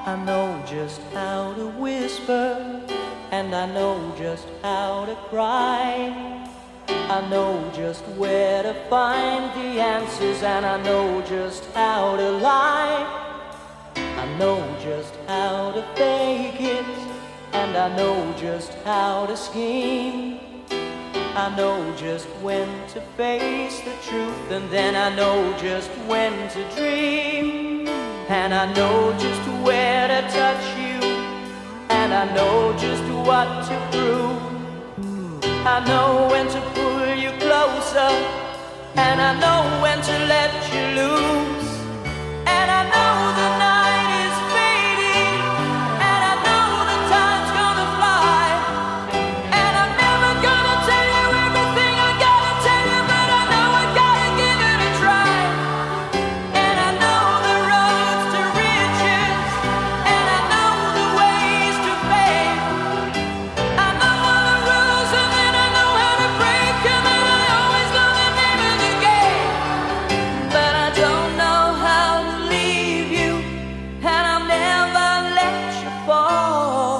I know just how to whisper, and I know just how to cry. I know just where to find the answers, and I know just how to lie. I know just how to fake it, and I know just how to scheme. I know just when to face the truth, and then I know just when to dream. And I know just where to touch you, and I know just what to prove. I know when to pull you closer, and I know when to let you loose. And I know the night is fading, and I know the time's gonna fly. And I'm never gonna tell you everything I gotta tell you, but I know I gotta give it a try. And I know the roads to riches, and I know the ways to fame. I know all the rules, and then I know how to break them, and I always know the name of the game. But I don't know how to leave you, and I'll never let you fall.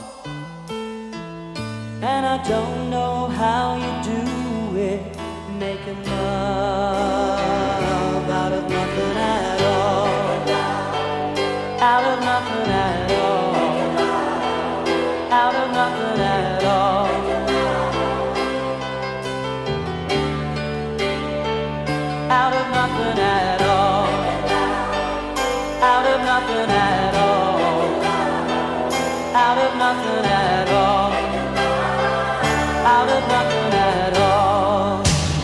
And I don't know how you do it, making love out of nothing at all. Out of nothing at all. Out of nothing at all. Out of nothing at all. Out of nothing at all. Out of nothing at all. Out of nothing at all.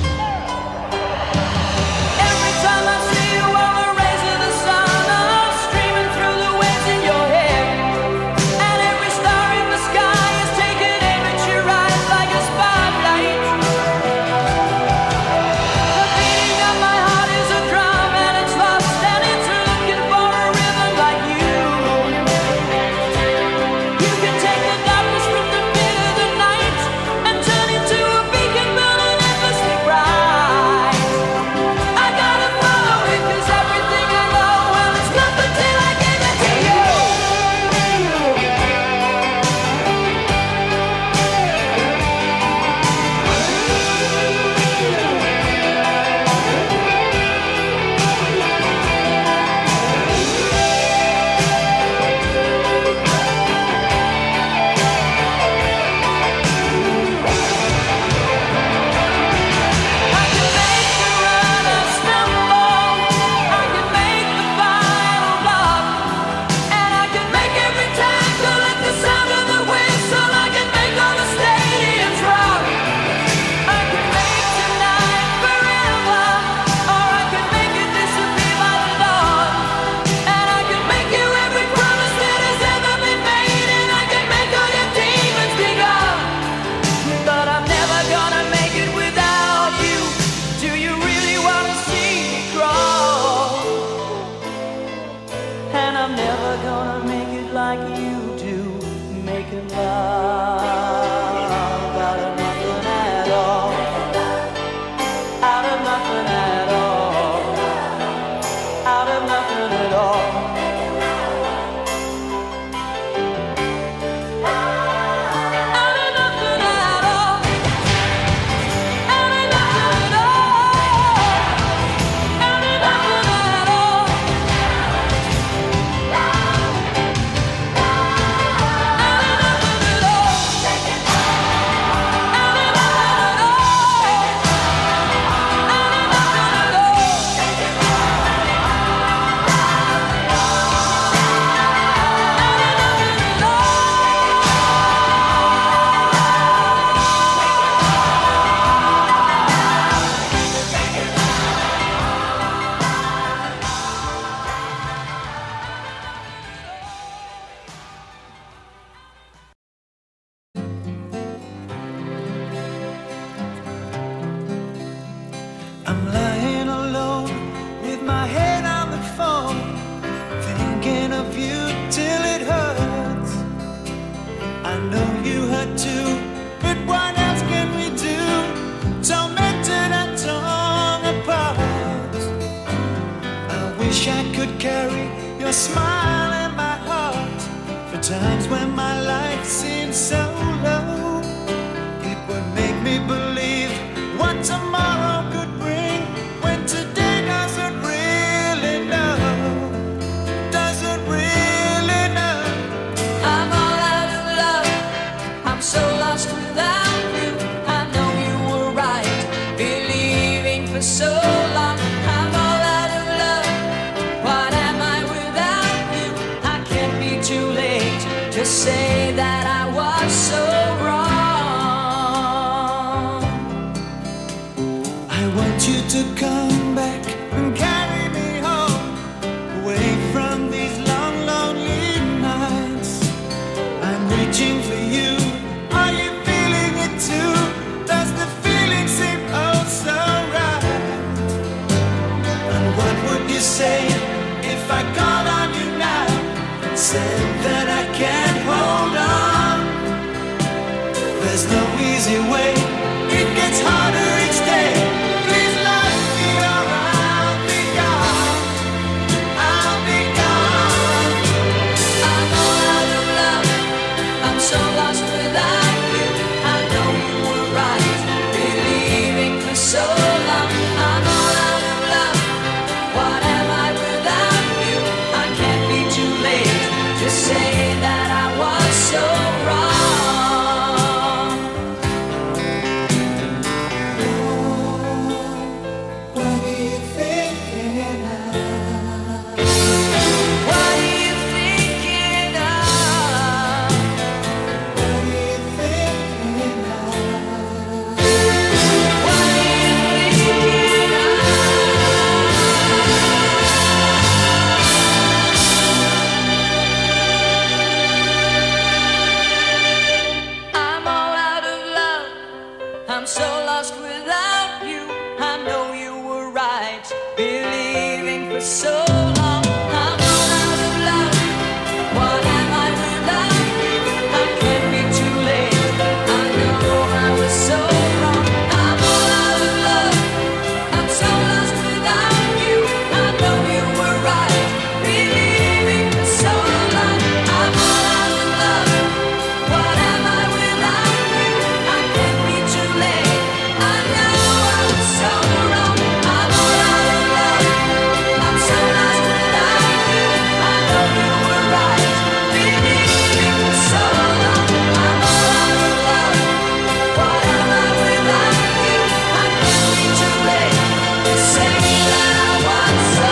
Every time I see you, all the rays of the sun are streaming through the waves in your hair. And every star in the sky is taking aim at your eyes like a spotlight. The beating of my heart is a drum, and it's lost, and it's looking for a rhythm like you. You can take the darkness from the pit of the night and turn it to a beacon burning endlessly bright. I gotta follow it, 'cause everything I know, well, it's nothing till I give it to you. I can make the runner stumble, I can make the final block, and I can make every tackle at the sound of the whistle. I can make all the stadiums rock. I can make tonight forever, or I can make it disappear by the dawn. And I can make you every promise that has ever been made, and I can make all your demons be gone. But I'm never gonna make it without you. Do you really wanna see me crawl? And I'm never gonna make it like you do, making love out of nothing at all. Out of nothing at all. Out of nothing at all. Out of nothing at all. Out of nothing at all. Out of nothing at all. I'm lying alone with my head on the phone, thinking of you till it hurts. I know you hurt too, but what else can we do? Tormented and torn apart. I wish I could carry your smile in my heart. Times when my life seemed so low, it would make me believe what tomorrow could bring, when today doesn't really know, doesn't really know. I'm all out of love, I'm so lost without you. I know you were right, believing for so long. I'm all out of love, what am I without you? I can't be too late to say that I was so wrong. I want you to come back and carry me home, away from these long, lonely nights. I'm reaching for you. Are you feeling it too? Does the feeling seem oh so right? And what would you say if I called on you now and said that I can't hold on? There's no easy way, it gets harder each day. Please love me or I'll be gone, I'll be gone. I'm all out of love, I'm so lost without you. I know you were right, believing for so long. I'm all out of love, what am I without you? I can't be too late to say that I was so wrong. What are you thinking of? What are you thinking of? What are you thinking of? What are you thinking of? I'm all out of love, I'm so lost without you. I know you were right, believing for so long. I'm all out of love, what am I without you? I can't be too late, I know I was so wrong. I'm all out of love, I'm so lost without you. I know you were right, believing for so long. I'm all out of love, what am I without you? I can't be too late, I know I was so wrong. I'm all out of love, I'm so lost without you. I know you were right, believing for so long. I'm all out of love, what am I without you? I can't be too late to say that I was so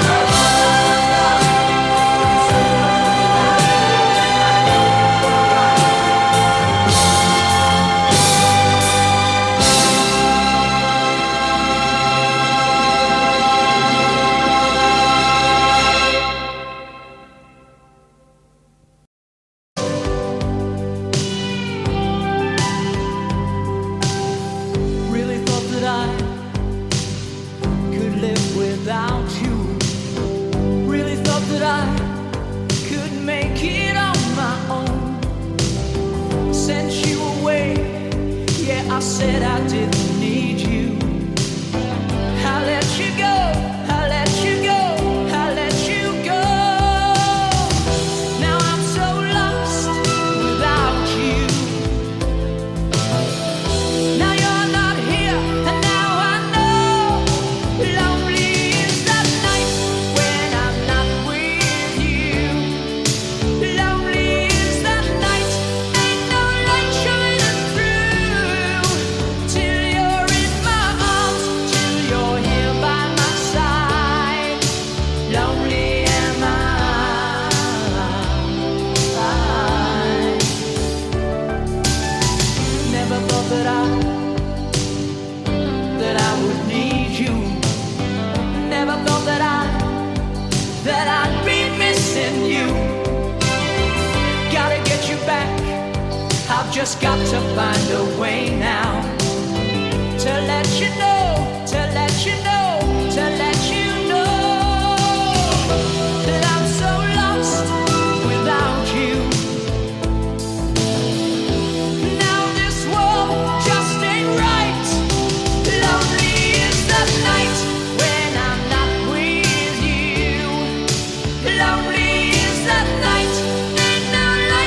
really thought that I could live without you. Really thought that I could make it on my own. Sent you away, yeah, I said I didn't need you. I let you go, I let you go, I let you go. Now I'm so lost without you. Now you're not here, and now I know. Lonely is the night when I'm not with you. Lonely is the night, ain't no light shining through. Till you're in my arms, till you're here by my side. Lonely am I. Never thought that I would need you. Never thought that I'd be missing you. Gotta get you back, I've just got to find a way now to let you know, to let you know, to let you know that I'm so lost without you. Now this world just ain't right. Lonely is the night when I'm not with you. Lonely is the night, ain't no light.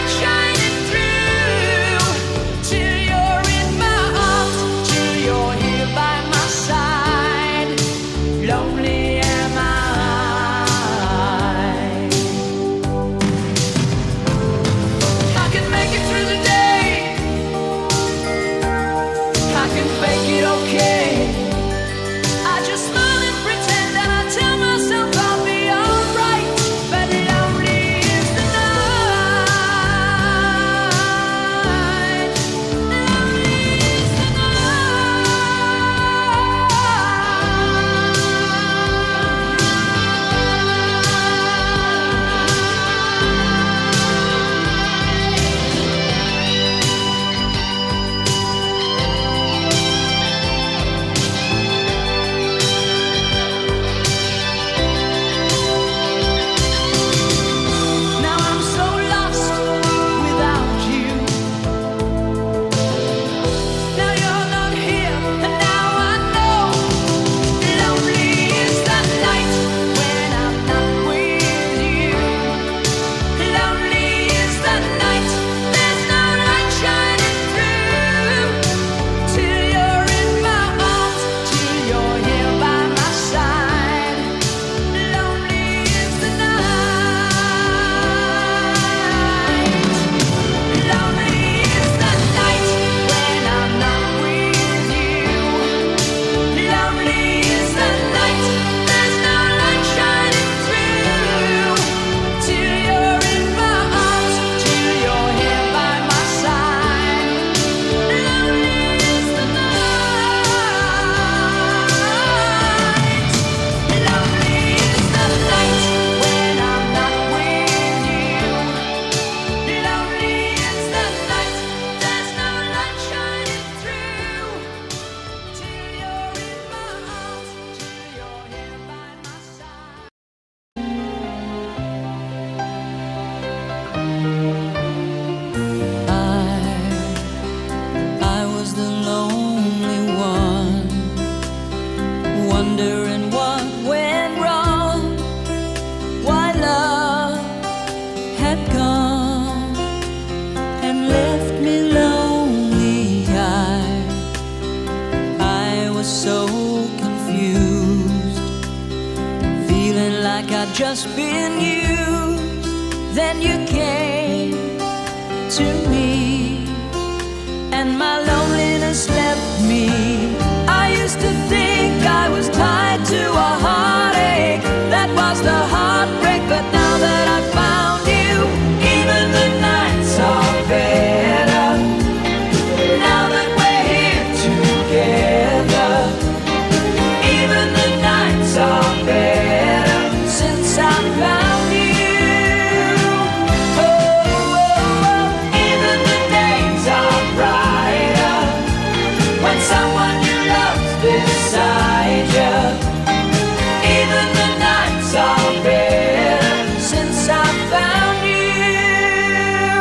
like I'd just been used. Then you came to me, and my loneliness left me. I used to think I was tied to a heartache that was the heartbreak, but now that I found you, even the nights are better. Now that we're here together, even the nights are better since I found you. Oh, oh, oh. Even the days are brighter when someone you love's beside you. Even the nights are better since I found you.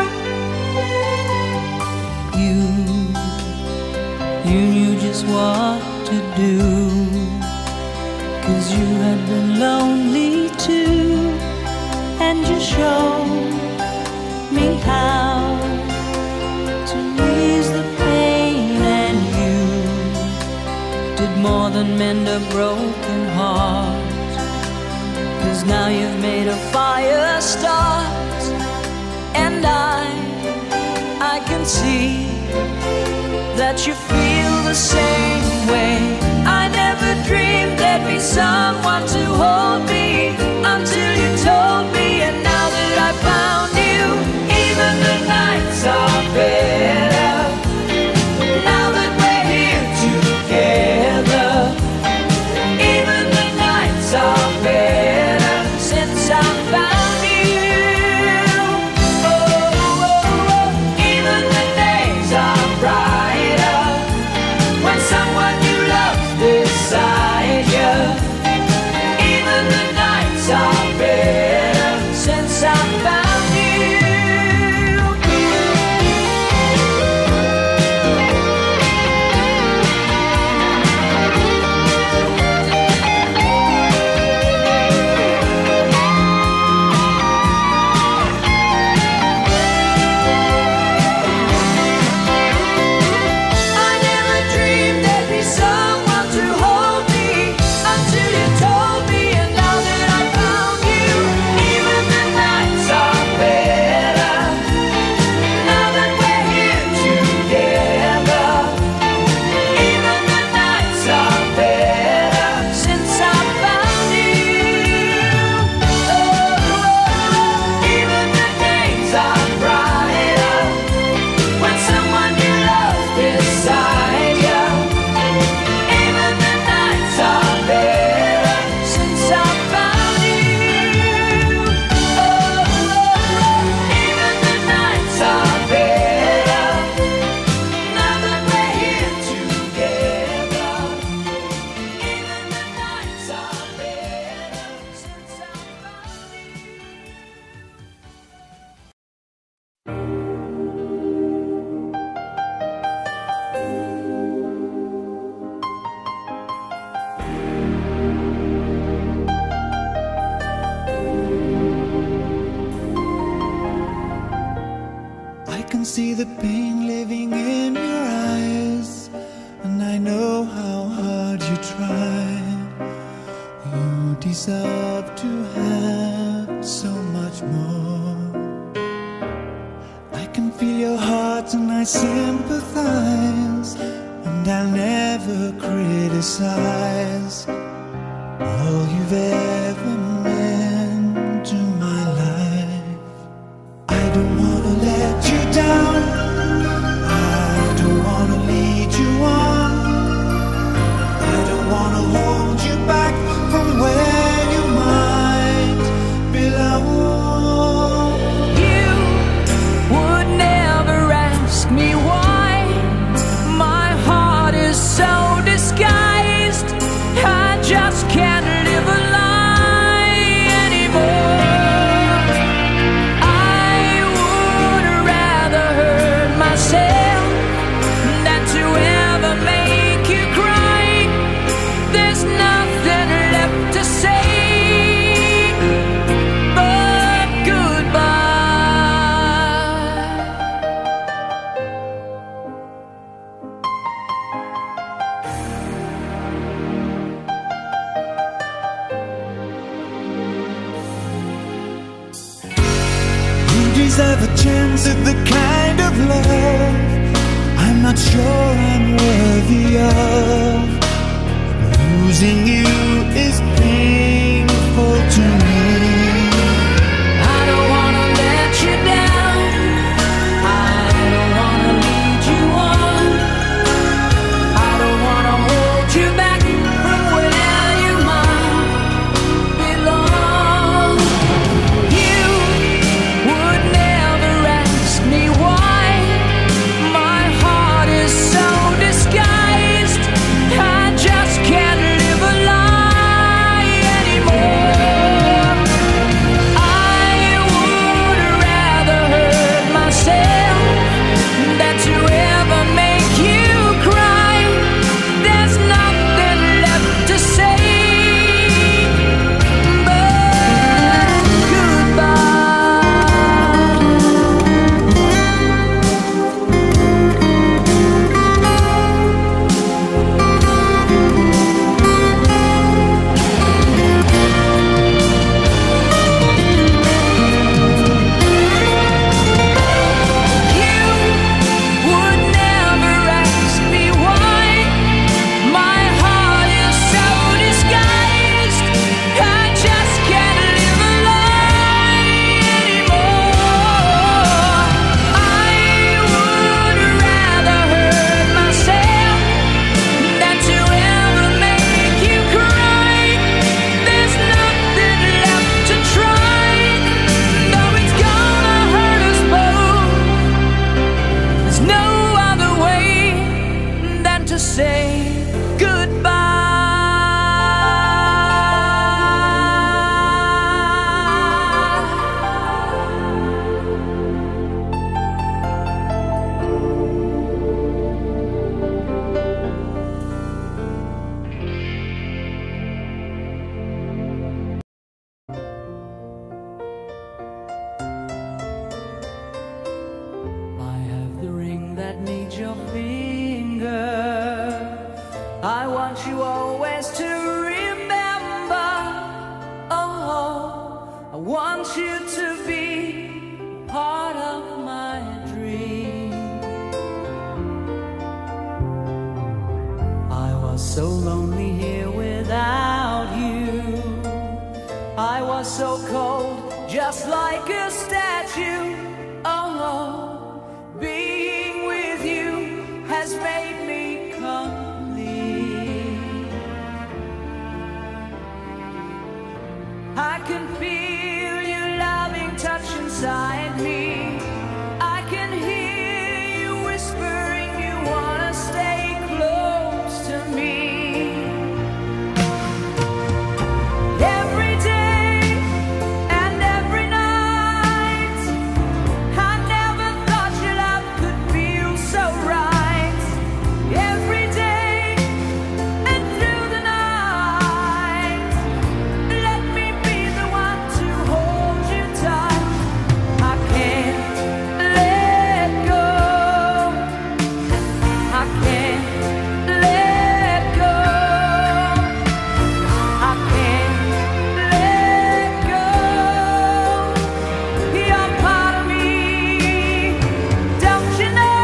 You knew just what to do, 'cause you had been lonely too, and you showed me how to ease the pain, and you did more than mend a broken heart, 'cause now you've made a fire start, and I can see that you feel the same way. I never dreamed there'd be someone to hold me until you told me, and now that I found you, even the nights are better. Now that we're here together, even the nights are better since I found you. Oh, oh, oh. Even the days are brighter when someone you love beside you. Even the nights are better since I found you. I never dreamed there'd be someone to hold me until you told me, and now that I found you, even the nights are better. Now that we're here together, even the nights are better since I found you. Oh, even the days are brighter when someone you love beside you. Even the nights are better since I found you. Oh, even the nights are better. Now that we're here together, even the nights are better since I found I can see the pain living in your eyes, and I know how hard you try. You deserve to have so much more. I can feel your heart and I sympathize, and I'll never criticize all you've ever meant to my life. I don't wanna let you down, I don't wanna lead you on, I don't wanna hold you back from where you might belong. You would never ask me why my heart is so disguised. I just can't live a lie. have a chance at the kind of love I'm not sure I'm worthy of. Losing you is painful to me. I don't wanna let you down, I don't wanna lead you on, I don't wanna hold you back from where you might belong. You would never ask me why my heart is so disguised. I just can't live a lie anymore. I would rather hurt myself than to ever make you cry. There's nothing left to say but goodbye. You would never ask me why my heart is so disguised. I just can't live a lie anymore. I would rather hurt myself than to ever make you cry. There's nothing left to try, though it's gonna hurt us both. There's no other way than to say I have the ring that needs your finger. I want you always to remember. Oh, I want you to be part of my dream. I was so lonely here without you. I was so cold, just like a statue. Oh, being with you has made me complete. I can feel your loving touch inside me. I can hear you whispering you wanna stay close to me. Every day and every night, I never thought your love could feel so right. Every day and through the night, let me be the one to hold you tight. I can't let go. I can't let go. I can't let go. You're part of me, don't you know?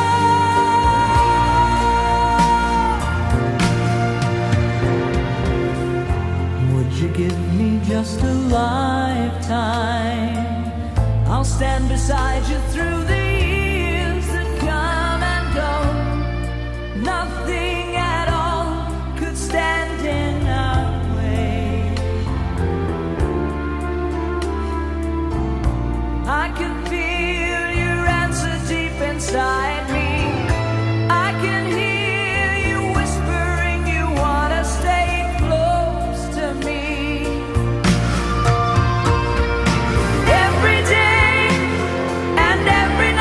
Would you give me just a lifetime? I'll stand beside you through the years that come and go. Nothing at all could stand in our way. I can feel your answer deep inside me. I can hear you whispering you wanna stay close to me. Every day and every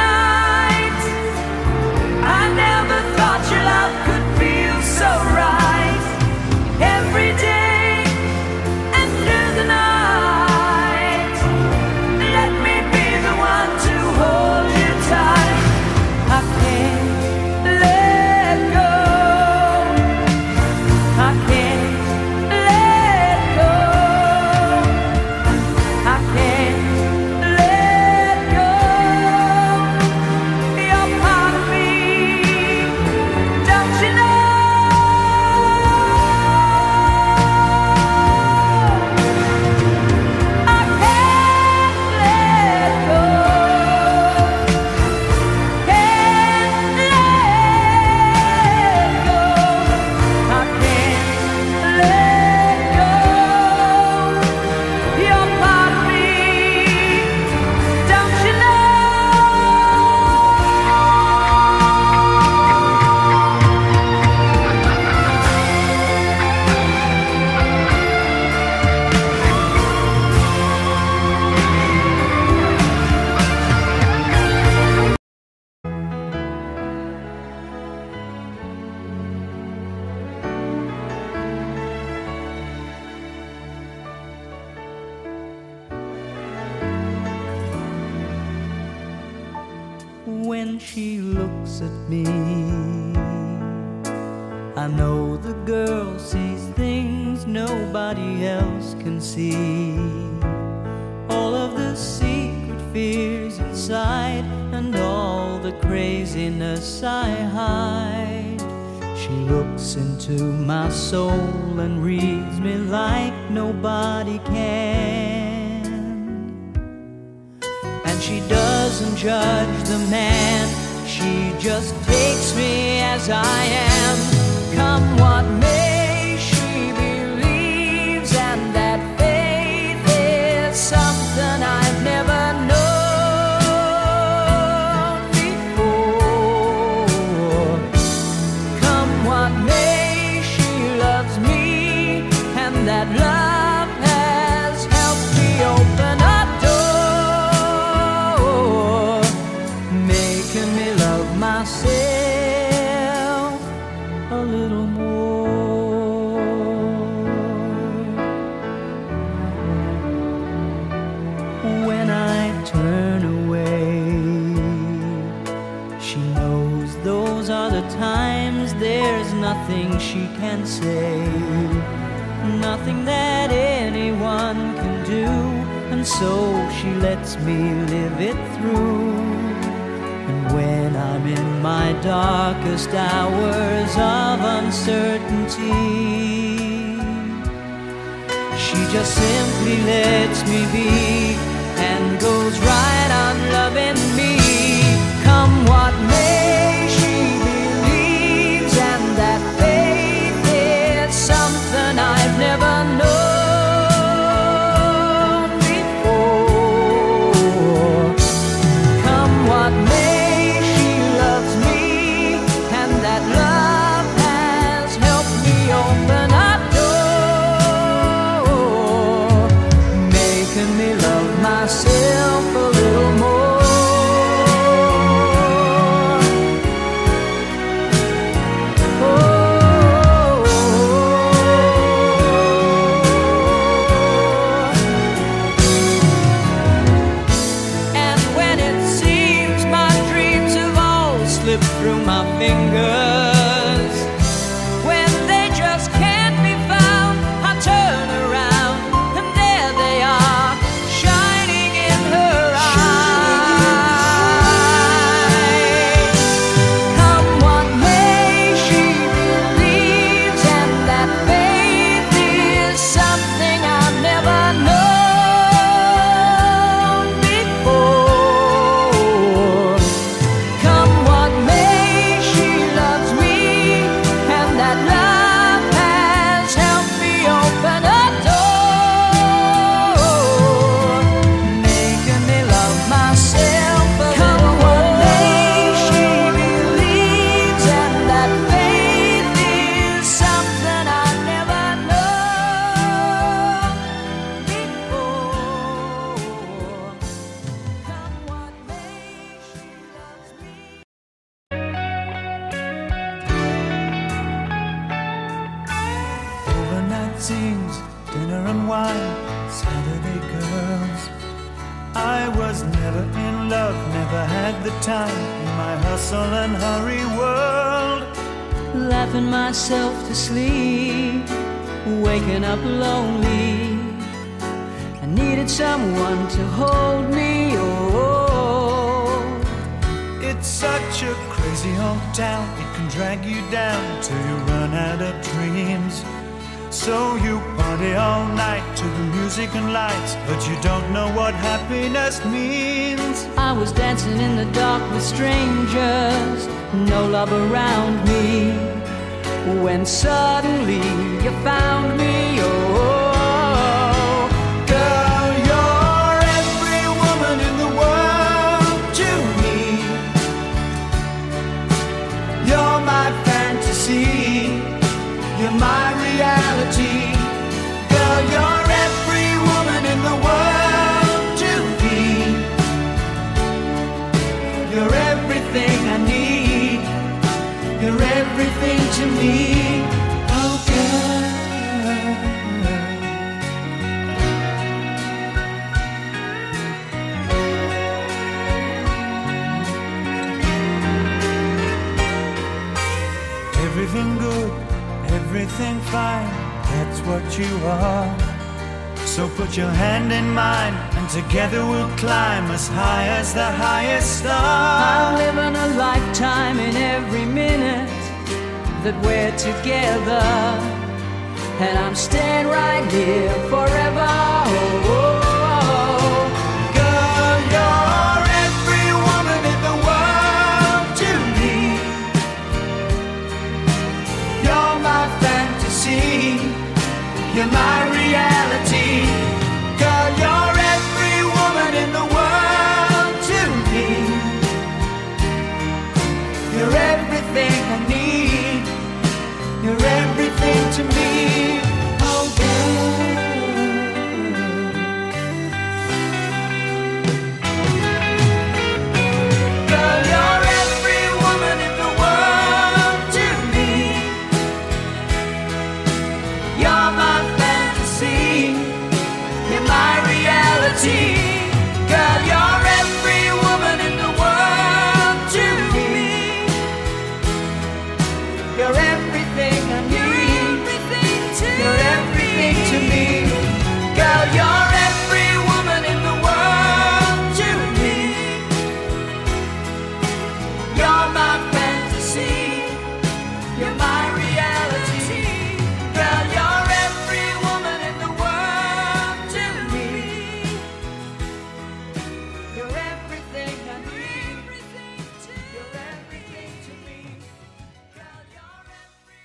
when she looks at me. I know the girl sees things nobody else can see. All of the secret fears inside and all the craziness I hide. She looks into my soul and reads me like nobody can. And she doesn't judge the man, she just takes me as I am. Come what may, she believes, and that faith is something I've never known before. Come what may, she loves me, and that love has helped me open a door, making me love myself a little more. When I turn away, she knows those are the times there's nothing she can say, nothing that anyone can do, and so she lets me live it through. And when I'm in my darkest hours of uncertainty, she just simply lets me be and goes right on loving me. Come what may, she believes, and that faith is something I've never known before. Come what may, she loves me, and that love has helped me open a door, making me love myself a little more. And when it seems my dreams have all slipped through my fingers, when they just can't be found, I turn around and there they are, shining in her eyes. Come what may, she believes, and that faith is something I've never known before. Come what may, she loves me, and that love has helped me open a door, making me love myself a little more. Come what may, she believes, and that faith is something I've never known before. Come what may, she loves me. Overnight scenes, dinner and wine, Saturday girls. I was never in love, never had the time in my hustle and hurry world. Laughing myself to sleep, waking up lonely. I needed someone to hold me. Oh, It's such a crazy old town, it can drag you down till you run out of dreams. So you party all night to the music and lights, but you don't know what happiness means. I was dancing in the dark with strangers, no love around me, when suddenly you found me. Oh, Girl, you're every woman in the world to me. You're my fantasy, you're my reality. Girl, you're every woman in the world to me. You're everything I need, you're everything to me. Oh girl, that's what you are. So put your hand in mine, and together we'll climb as high as the highest star. I'm living a lifetime in every minute that we're together, and I'm staying right here forever. Oh, oh, oh. Girl, you're every woman in the world to me. You're my fantasy, you're my reality. Girl, you're every woman in the world to me. You're everything I need, you're everything to me. Oh, girl, you're every woman in the world to me. You're my fantasy, you're my reality. Girl, you're every woman in the world to me. You're everything I need, you're everything to me. Girl, you're every woman in the world to me. You're my fantasy, you're my reality. Girl, you're every woman in the world to me. You're everything I need, you're everything to me. Girl, you're every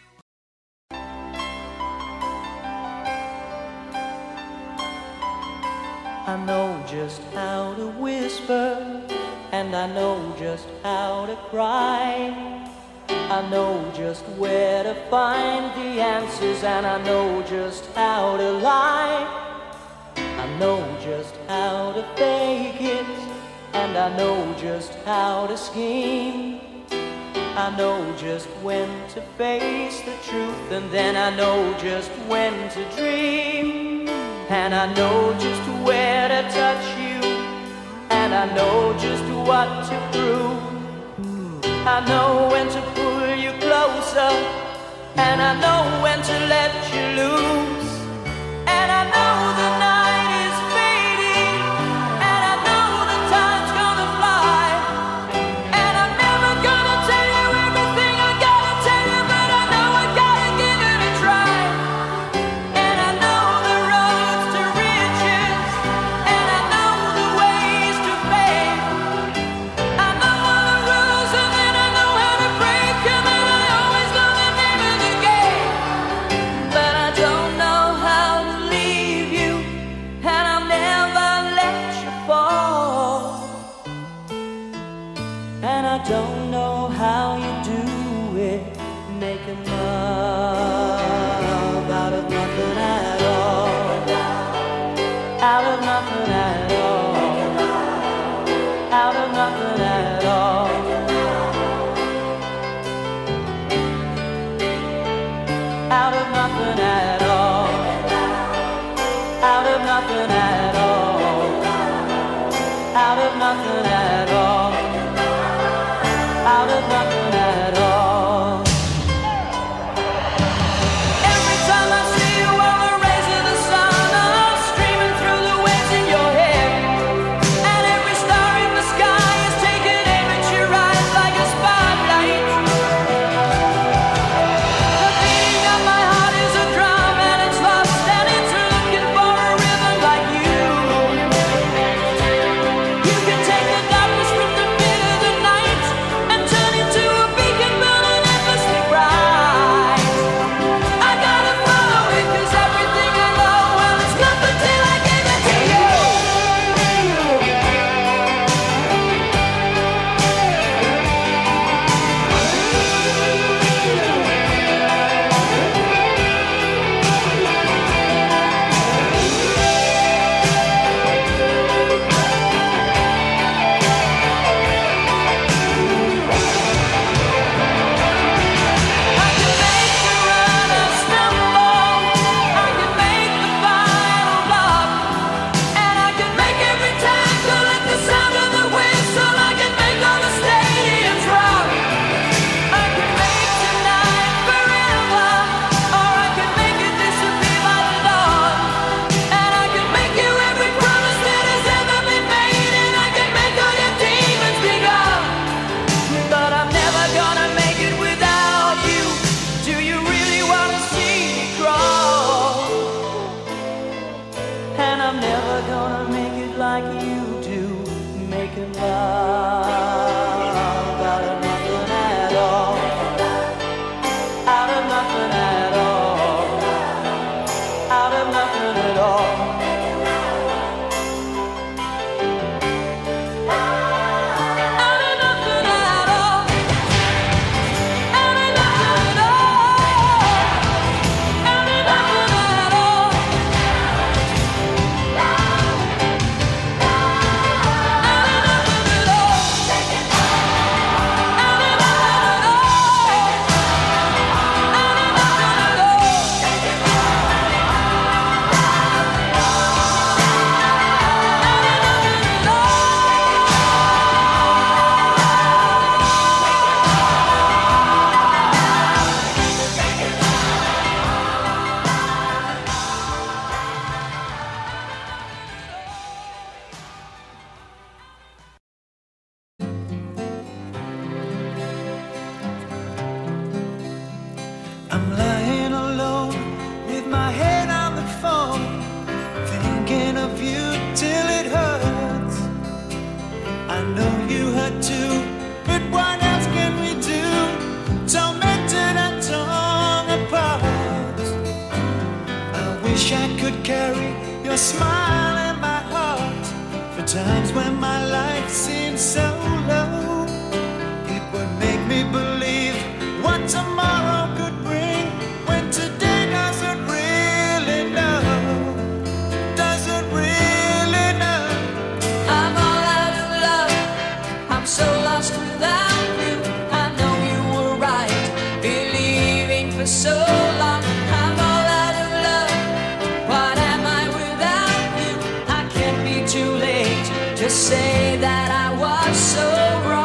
I know just how to whisper, and I know just how to cry. I know just where to find the answers, and I know just how to lie. I know just how to fake it, and I know just how to scheme. I know just when to face the truth, and then I know just when to dream. And I know just where to touch you, and I know just what to prove. I know when to pull you closer, and I know when to let you loose. And I know the night is fading, and I know the time's gonna fly. And I'm never gonna tell you everything I gotta tell you, but I know I gotta give it a try. And I know the roads to riches, and I know the ways to fame. I know all the rules, and then I know how to break them, and I always know the name of the game. But I don't know how to leave you, and I'll never let you fall. And I don't know how you do it, making love out of nothing at all. Out of nothing at all. Out of nothing at all. Out of nothing at all. Out of nothing at all. Out of nothing at all. Out of nothing at all. Every time I see you on the rays of the sun, I'm streaming through the waves in your hair. And every star in the sky is taking aim at your eyes like a spotlight. The beating of my heart is a drum, and it's lost, and it's looking for a rhythm like you. You can take the darkness from I'm never gonna make it like you do, making love out of nothing at all, out of nothing at all, out of nothing at all. I'm lying alone with my head on the phone, thinking of you till it hurts. I know you hurt too, but what else can we do? Tormented and torn apart. I wish I could carry your smile in my heart for times when my life seems so low. It would make me believe what tomorrow could bring, when today doesn't really know, doesn't really know. I'm all out of love, I'm so lost without you. I know you were right, believing for so long. I'm all out of love, what am I without you? I can't be too late to say that I was so wrong.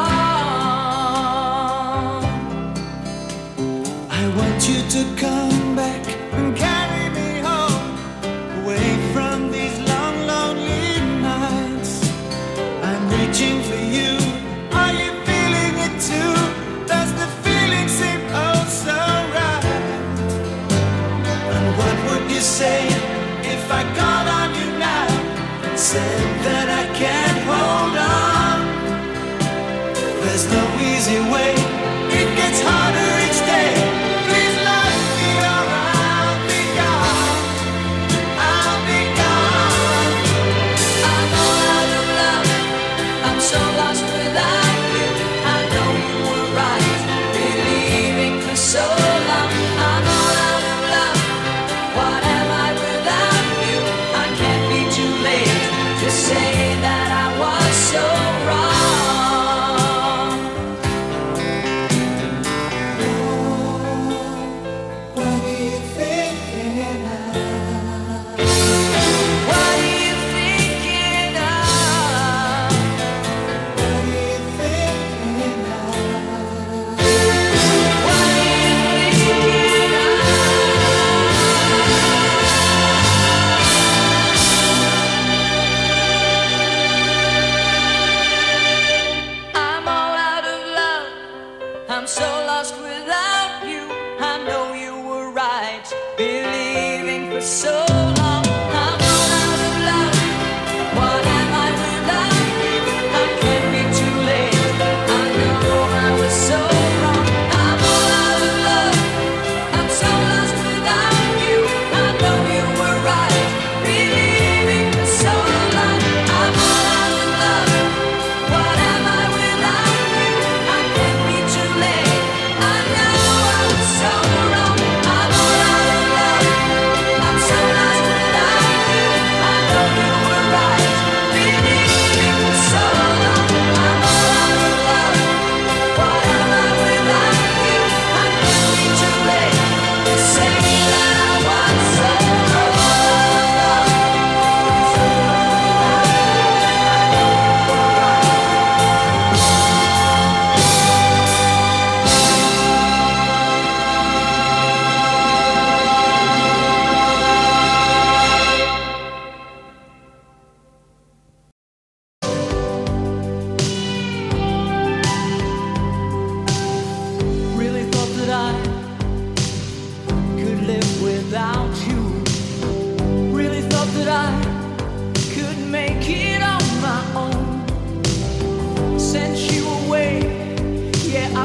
I want you to come back and carry me home, away from these long, lonely nights. I'm reaching for you, are you feeling it too? Does the feeling seem oh so right? And what would you say if I called on you now and said that I can't hold on? There's no easy way, it gets harder each day. Please let me or I'll be gone, I'll be gone. I'm all out of love, I'm so lost without you. I know you were right, believing for so long. I'm all out of love, what am I without you? I can't be too late to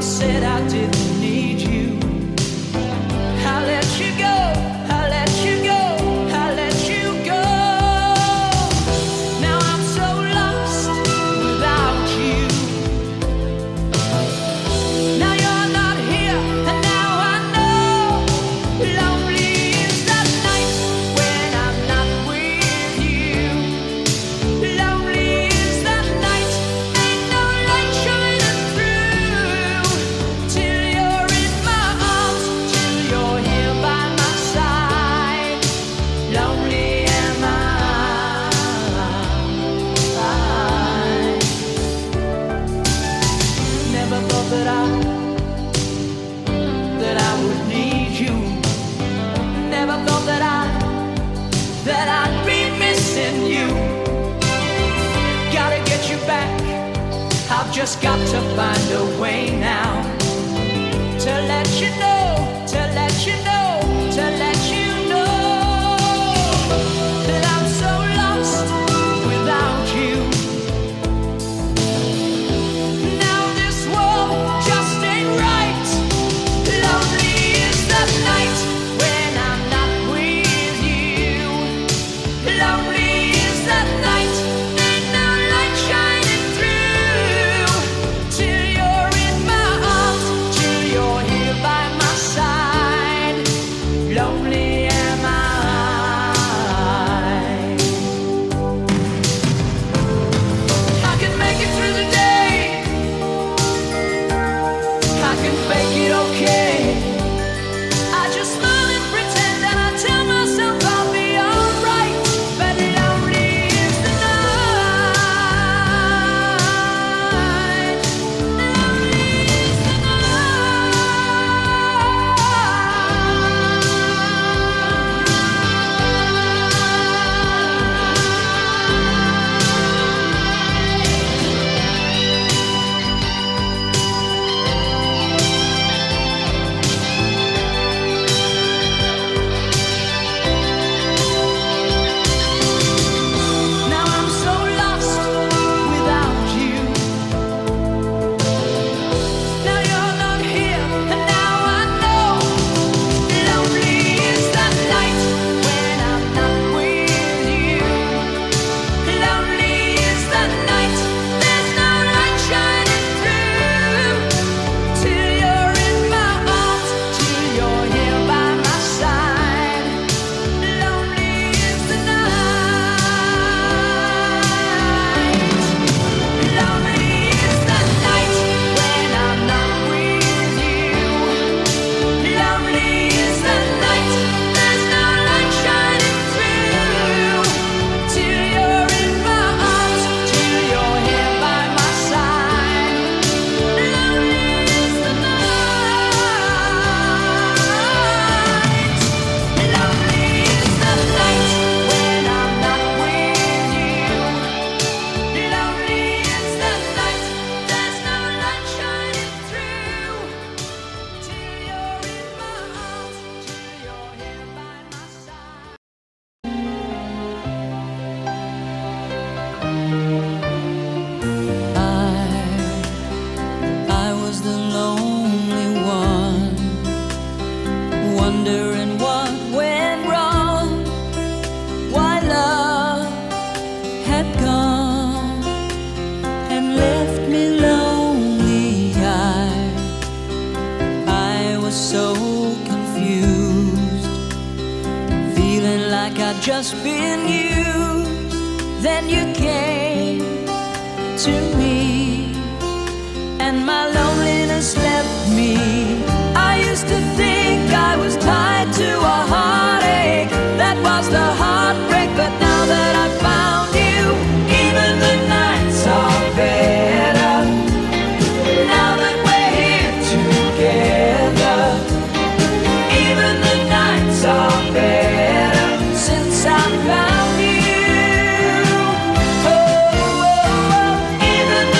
said I didn't need you. I let you go, I let you go, I let you go. Now I'm so lost without you. Now you're not here, and now I know. Lonely is that night when I'm not with you. Lonely is that night, ain't no light shining through. Till you're in my arms, till you're here by my side. Lonely am I. Never thought that I would need you. Never thought that I'd be missing you. Gotta get you back. I've just got to find a way now to let you know, to let you know, to let you know that I'm so lost without you. Now this world just ain't right. Lonely is that night when I'm not with you. Lonely is that night, ain't no light shining through. Till you're in my arms, till you're here by my side. Lonely am I. I can make it through the day. I can fake it okay. I just smile and pretend, and I tell myself I'll be alright. But lonely is the night. Lonely is the Now I'm so lost without you. Now you're not here, and now I know. Lonely is that night when I'm not with you. Lonely is that night, there's no light shining through. Till you're in my arms, till you're here by my side. Lonely is the night. Lonely is that night when I'm not with you. Lonely is that night, there's no light shining through. Till you're in my arms, till you're here by my side. Lonely is the night. Lonely is the night when I'm not with you. Lonely is the night, there's no light shining through. Till you're in my arms, till you're here by my side. I was the lonely one, wondering what went wrong, why love had gone and left me lonely. I was so confused, feeling like I'd just been used. Then you came to me, and my loneliness left me. I used to think I was tied to a heartache. That was the heartbreak, but now that I found you, even the nights are better. Now that we're here together, even the nights are better since I found you. Oh, even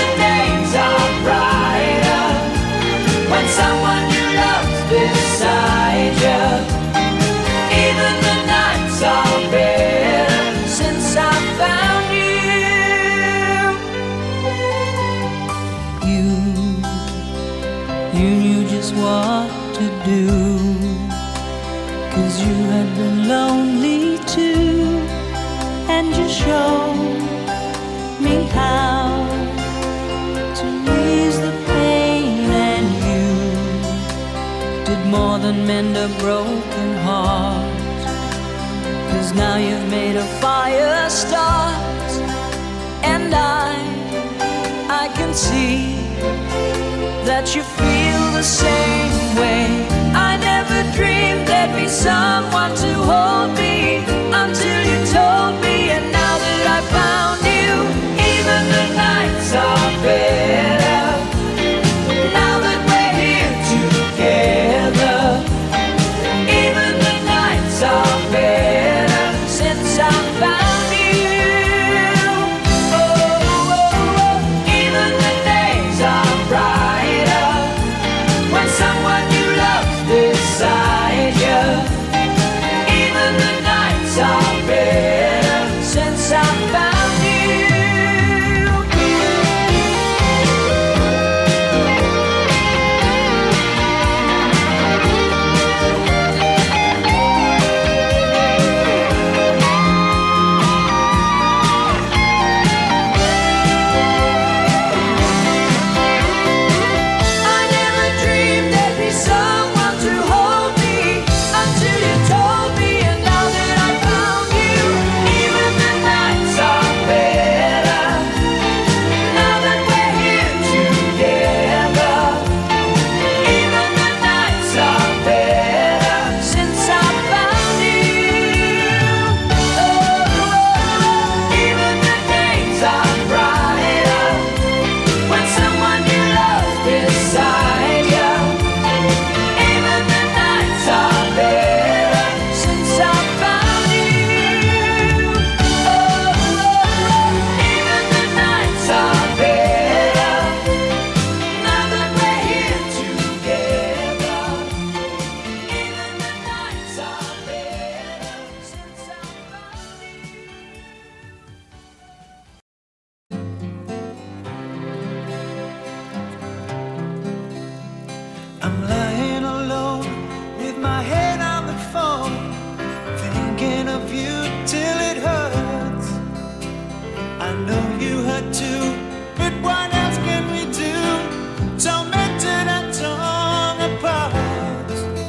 than mend a broken heart. 'Cause now you've made a fire start, and I can see that you feel the same way. I never dreamed there'd be someone to hold me until you told me, and now that I found you, even the nights are better. Now that we're here together, even the nights are better since I found you. Oh, oh, oh. Even the days are brighter when someone you love beside you. Even the nights are better since I found you. I'm lying alone with my head on the phone, thinking of you till it hurts. I know you hurt too, but what else can we do? Tormented and torn apart.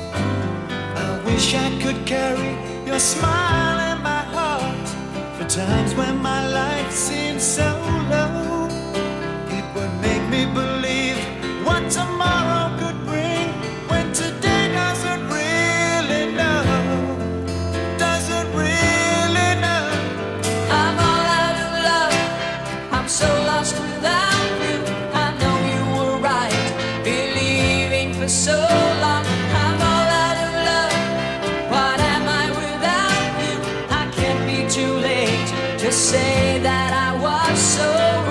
I wish I could carry your smile in my heart for times when my life seems so low. It would make me believe what tomorrow could bring, when today doesn't really know, doesn't really know. I'm all out of love, I'm so lost without you. I know you were right, believing for so long. I'm all out of love, what am I without you? I can't be too late to say that I was so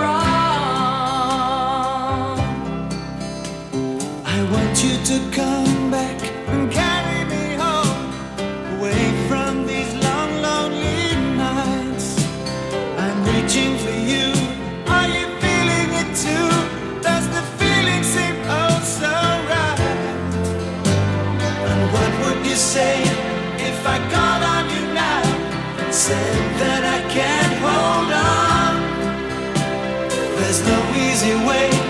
wrong. I want you to come back and carry me home, away from these long, lonely nights. I'm reaching for you. Are you feeling it too? Does the feeling seem oh so right? And what would you say if I called on you now and said that I can't hold on? There's no easy way